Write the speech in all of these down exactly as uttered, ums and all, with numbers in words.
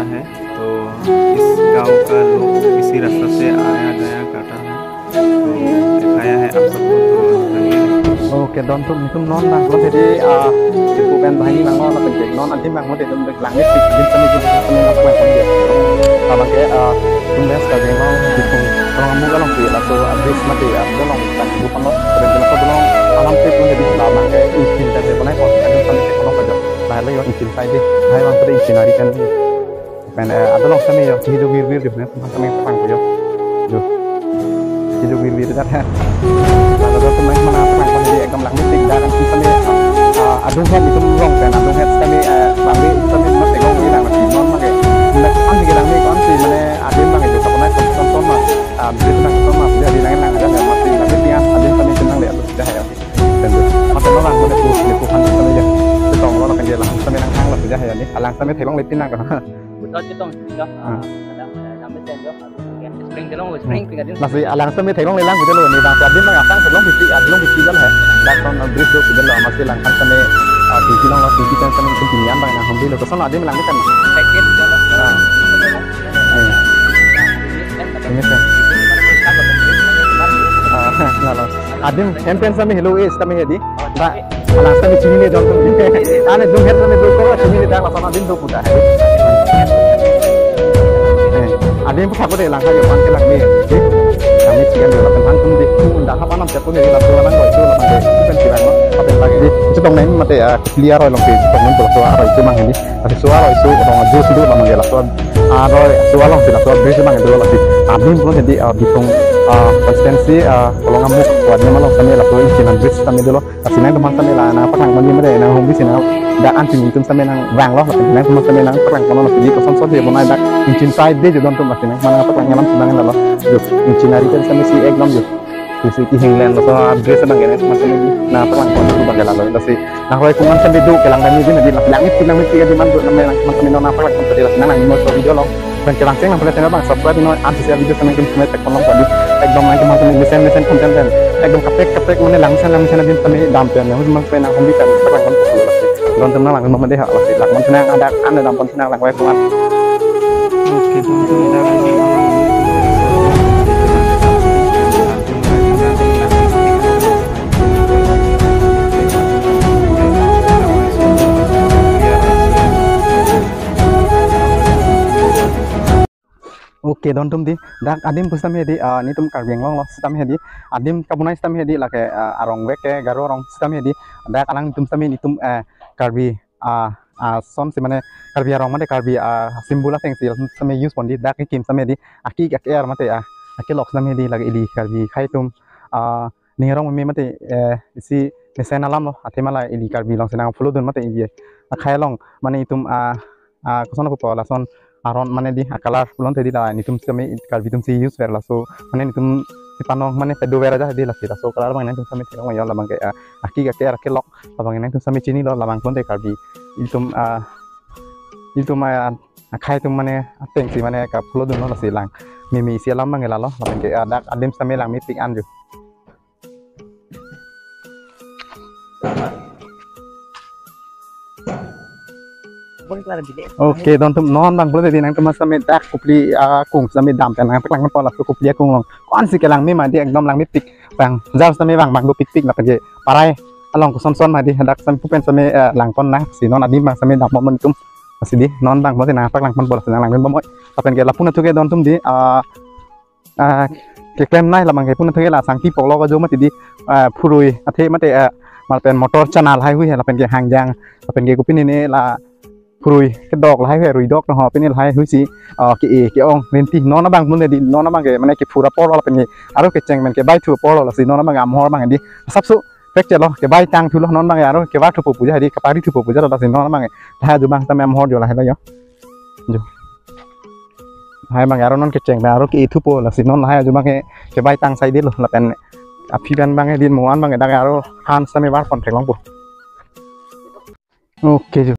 है। तो इस गांव का लोग इसी रास्ते से आया जाया करता है, तो दिखाया है आप सबको। तो चलिए। Oke, don tum tum non bang lo jadi ah cukup kan bahini bang lo tapi jadi non nanti bang lo jadi untuk langit di di sini di sini apa yang kamu dia kalau kayak ah tum bes kalau yang lo gitu kalau kamu kalau sih atau abis mati ah lo lo kan bukan lo berarti lo tuh lo alam sih pun jadi lama kayak izin dari mana kok ada sampai kayak lo kerja nah lo yang izin saya deh saya bang pada izin hari kan kan ada lo sampai yang hidup wir wir deh sampai perang kerja jo hidup wir wir kan lalu tuh main mana perang kan jadiกำลัง meeting dan kami adung head itu ngong kan adung head kami kami kami masih ngong ini lah masih non mah kayak nak anti kita ni kan sih mana adung mah itu sebenarnya tonton mah beri tenang tonton mah sudah dilangan ada masih kami dia adung kami senang lihat sudah ya dan masih orang boleh tuh di tuhan kami ya itu orang orang kan dia lah kami nang hang lah sudah ya ni alang kami tolong lihat tenang kan betul itu dong sudah ada kami tengok spring tolong spring pinggir masih alang kami tolong lelang gitu loh ni bang adung mah asang tolong bisi adung bisi kan ya dan kalau beri tuh sudah lah masih langkan kami di sini lo di sini kami kemudian bang yang hobi lo kesana ada melang kan paket jalan ini kan ah lo adim campaign kami hello is kami jadi pak alang kami sini ni don ane dum head kami dua kau sini ni dah langsung adim dua putar adim pun aku deh langkah yang paling kelang ni kami sih kan dua tentang pun di dah apa nam siapa ni lalu orang kau itu lapan deh itu kan kirang lo apa lagi itu dong ni mate ya clear roy long page dong ni suara roy itu mang ini tapi suara itu orang jus itu lama gelas suara roy suara long tidak suara beri mang itu lagi adim pun jadi bitung konsistensi kalau ngamuk buatnya malah kami lalu isinan beri kami dulu kasih nang teman kami lah nah perang kami mana nang hobi sini dah anti itu kami nang rang lo tapi nang teman kami nang perang kalau masih di kosan soal dia mana dah incin side dia juga untuk masih nang mana perang nyalam sedang lalu incin hari kan kami si eknom juga isi England atau Inggris sedang ini macam ini nah perang kalau itu bagaimana lalu tapi nah kalau kuman sampai dulu kelang kami ini nanti langit langit langit tiga di mana tuh namanya macam ini apa perang kalau tidak senang nang mau video lo dan kelang seng nampak channel bang subscribe ini antusias video senang kami semua teknologi tadi ekdom lagi macam ini desain desain konten dan ekdom kapek kapek mana langsung langsung nanti kami dampin yang cuma saya nang hobi kan perang kalau itu don teman lang memang deh lah sih lang senang ada anda dampin senang lang wae kuman oke teman-teman jangan Oke, don tum di, dak adim pusam hedi, ni tum karbiang long lo, sistem hedi, adim kabunai sistem hedi, lah ke arong weke, garo arong sistem hedi, dak alang tum sami ni tum karbi, son si mana karbi arong mana karbi simbula teng si sami use pondi, dak kim sami hedi, aki aki ar mate aki lok sami hedi, lagi ili karbi kai tum, ni arong mami mate si mesin alam lo, ati malah ili karbi long senang flu dun mate ili, kai long mana itum kesana pupo lah son aron mana di akalar belum tadi lah ini tuh kami kalau itu sih use verla so mana itu si panong mana pedo vera aja di lah sih so kalau mana itu kami tidak mau ya labang kayak aki kayak aki lok labang ini itu kami cini loh labang pun deh kalau itu itu mah kai itu mana teng sih mana kap pulau dulu lah sih lang mimi si alam bang loh labang kayak ada adim kami lang meeting anju Oke, don tum non bang boleh dinang teman sami dak kupli kung sami dam kan nang lang pola su kupli kung long kon si kelang mi ma di ekdom lang mi pik bang jal sami bang bang do pik pik la page parai along ku son son ma di dak sam pupen sami lang pon na si non adi bang sami dak mon tum masih di non bang boleh na pak lang pon bola senang lang ben bomoy tapen ke lapun tu ke don tum di ke klem nai la bang ke pun tu ke la sang ti pok lo ko jo ma ti di phurui athe mate malpen motor channel hai hui la pen ke hang jang tapen ke kupin ini la Purui cái dog là hai cái rùi dog nó họ bên này hai húi gì cái e cái ông lên tí nó nó bằng muốn đi nó nó bằng cái mana cái phura polo là bên này aro cái cheng bên cái bay thua polo là gì nó nó bằng am hoa bằng đi sắp số phép chơi lo cái bay tăng thua nó bằng aro cái vắt thua puja đi cái pari thua puja là gì nó nó bằng hai dù bằng tam am hoa rồi là hai đó nhá hai bằng aro nó cái cheng aro cái thua polo là gì nó là hai dù bằng cái cái bay tăng say đi luôn là bên phi bên bằng cái đi mua ăn bằng cái đang aro han sampai var kon thèn long bu ok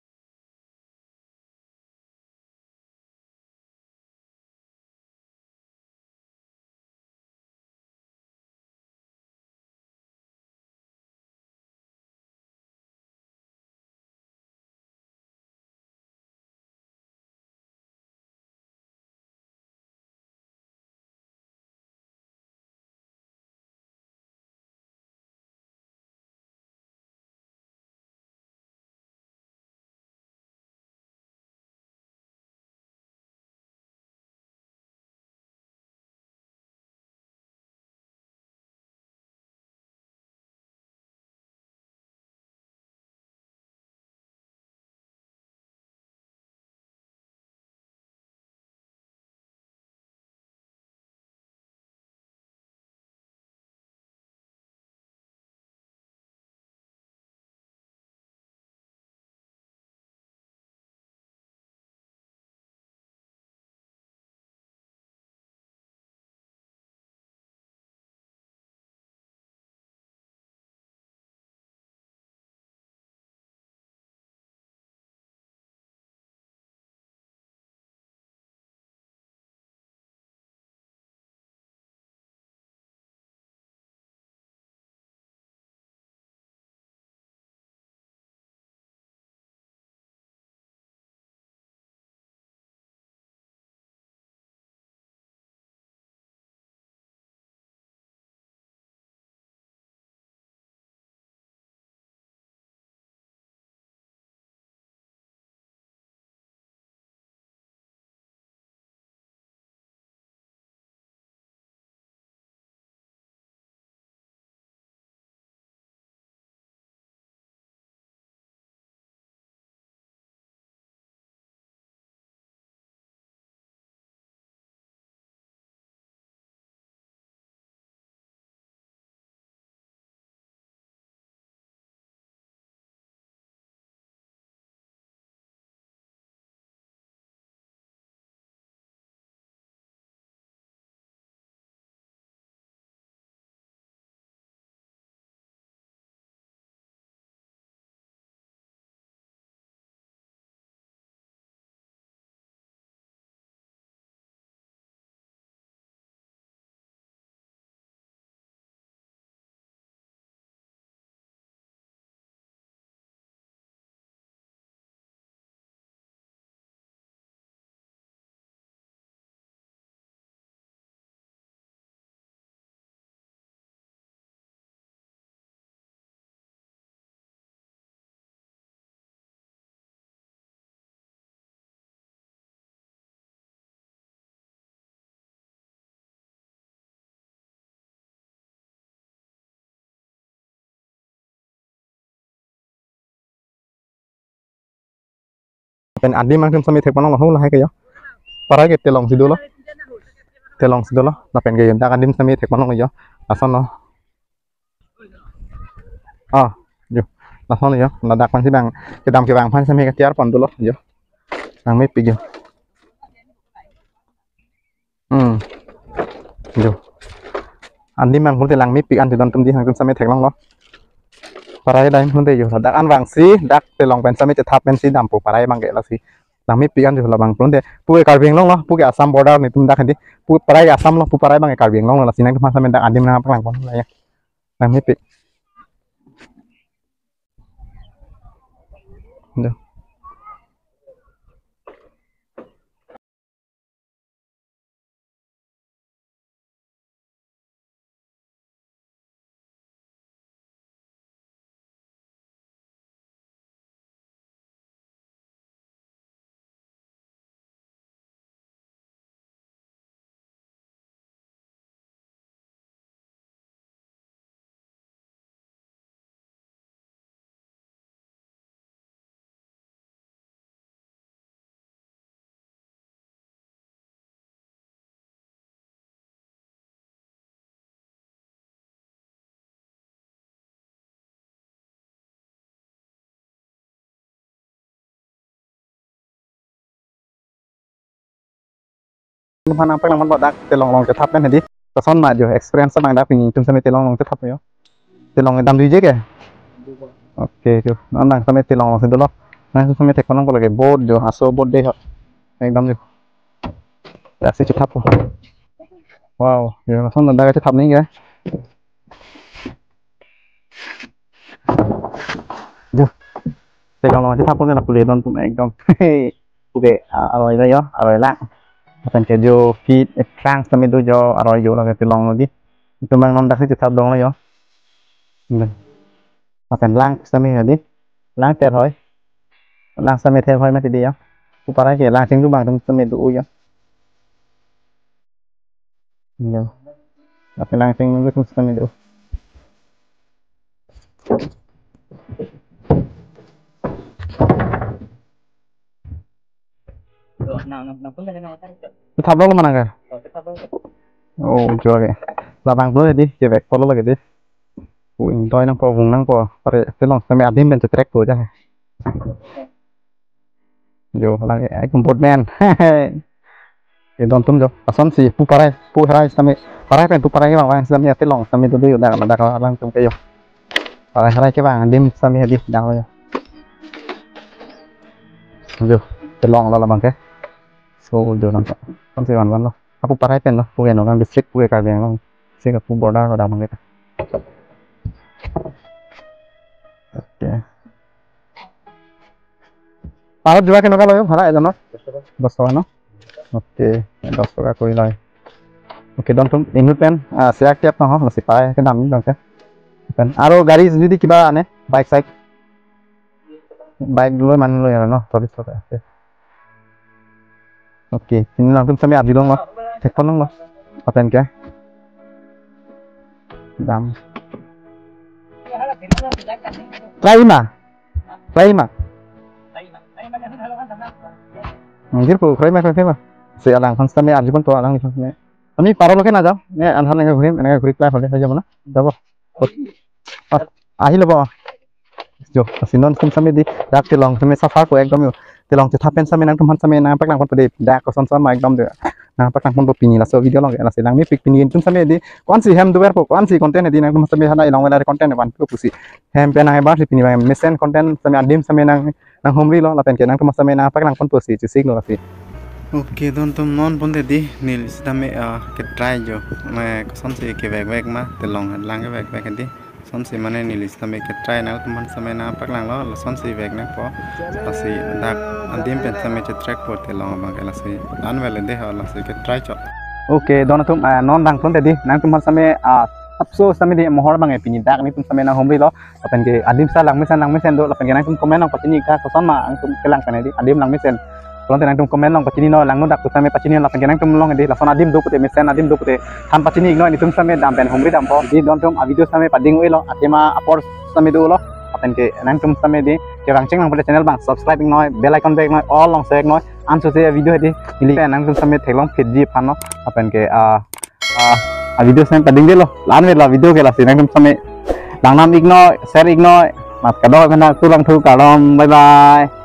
เป็นอันนี้มันคือสมัยเทคมันต้องเราให้กันเยอะปารายเกตลองสิดูloลองสิดูlo เราเป็นกันจากอันนี้สมัยเทคมันต้องเยอะลักษณะอ๋ออยู่ลักษณะเยอะเราดักมันที่บางจะดำกี่บางพันสมัยกันเจ้าปอนดูloเยอะบางไม่ปีอยู่อืมอยู่อันนี้มันคนที่ลังไม่ปีอันที่โดนตุ้มดีทางตุ้มสมัยเทคลองlo ปลายได้มันได้อยู่ดักอันวางสีดักไปลองเป็นสมัยจะทับเป็นสีดำปูปลายบางแก่ละสีหลังไม่ปีกันอยู่ละบางคนเดียปูไอ้การเวียงลงเนาะปูแก่ซ้ำบอร์ดในตุ้มดักเห็นดิปูปลายกับซ้ำลงปูปลายบางแก่การเวียงลงละสีนั้นก็มาสมัยดักอันนี้มันพลังคนอะไรอย่างหลังไม่ปีเดี๋ยวมันนั่งไปนั่งมันบอดดักจะลองลองจะทับเป็นเห็นดิก็ซ้อนมาอยู่ experience สมัยดักปีนี้ตุ้มสมัยจะลองลองจะทับอยู่จะลองดำดีเจ๊แกโอเคอยู่นั่งสมัยจะลองลองสิดูloนั่งสมัยเทคมันต้องก็เลยโบดอยู่อาโซโบดเดย์ครับดำอยู่แต่สิจะทับผมว้าวอยู่ซ้อนดักจะทับนี้ไงอยู่จะลองลองจะทับผมจะนับเรียนตอนผมเองต้องเฮ้ยโอเคอร่อยเลยเนาะอร่อยละMacam jo feed trans kami tu jo aroi jo lah kita long lagi itu memang non dak sih tetap dong lah yo makan lang kami tadi lang ter hoi lang kami ter hoi masih dia tu para ke lang sing tu bang tu kami tu yo yo tapi lang sing tu kami tu Tetap dong mana kan? Oh, jual ke. Labang dulu jadi, cewek follow lagi deh. Uing toy nang po, vùng nang po. Pare, selong sampai adim ben track po aja. Jo, lagi, ay kumpul men. Ini don tum jo. Asan si, pu parai, pu parai sampai parai pen pu parai bang bang sampai selong sampai dulu yo, dah dah kalau lang tum kayo. Parai parai ke bang adim sampai adim dah lo yo. Jo, selong lo labang ke. So jo nang kan sih wan-wan loh. Aku parai pen loh, punya orang distrik punya kalian loh. Sih aku border lo damang kita. Oke. Parah juga kan kalau yo, parah itu no. Dosa no. Oke, dosa aku ilai. Oke, don tum ini pen, siap siap no, masih parai ke dalam dong ya. Pen, aro garis jadi kiba ane, bike side. Bike dulu mana dulu ya no, sorry sorry. Oke, ini langsung sampai abdi dong loh, cek dong loh, apa yang kayak, dam, Laima, Laima, mungkin pun Laima Laima, saya langsung sampai abdi pun tuh langsung sampai, ini parah loh kan aja, ini anhan yang kurim, yang kurim lah, boleh saja mana, dah boh, ahil boh, jo, sinon sampai di, dak tilong sampai safar ku ekdom yo. Tilongจะทับเป็นสมัยนั้นทุกคนสมัยนั้นปักหลังคนประเดี๋ยวด่าก็ซ้อนๆมาอีกดอมเดือนะปักหลังคนตัวปีนี้ละโซวิดีโอลองแกละสิหลังนี้ปิกปีนี้ทุกสมัยดีก้อนสีแฮมดูเวอร์พวกก้อนสีคอนเทนต์ดีนะทุกสมัยท่านได้ลองเวลาคอนเทนต์ในวันทุกผู้สิแฮมเป็นอะไรบ้างที่ปีนี้มันมิสเซนคอนเทนต์สมัยอันดิมสมัยนั้นนางโฮมรีล้อเราเป็นแค่นั้นทุกสมัยนั้นปักหลังคนตัวสีจะซิกล้อละสิ Oke, teman-teman non pun tadi nil sedame ke try jo, me kosan si ke bag-bag mah telong lang ke bag-bag tadi. Son si mana nil sedame ke try na teman sampai na pak lang lo, son si bag na po, si dak andim pen sampai ke track po telong bang ke si an vele deh lah si ke try jo. Oke, don tum non lang pun tadi, nang teman sampai abso sampai di mohor bang epini dak ni pun sampai na home lo, lapen ke adim sa lang mesen lang mesen do, lapen ke nang tum komen nang patini ka kosan mah ang tum kelang kan di adim lang mesen. Kalau tenang tum komen long pacini no lang no dak sampai pacini lapan kenang tum long di lapan adim do pute mesen adim do pute han pacini igno ini tum sampai dam pen homri dam po di don tum video sampai pading ui lo atema apor sampai do lo apen ke nang tum sampai di ke rang cheng lang pada channel bang subscribe ing noi bell icon bek noi all long sek noi an so se video di nili kan nang sampai thelong phet di phan no apen ke a a video sem pading de lo lan ve la video ke la sin nang sampai dang nam ignore share ignore mat ka do kana tu lang thu ka dom bye bye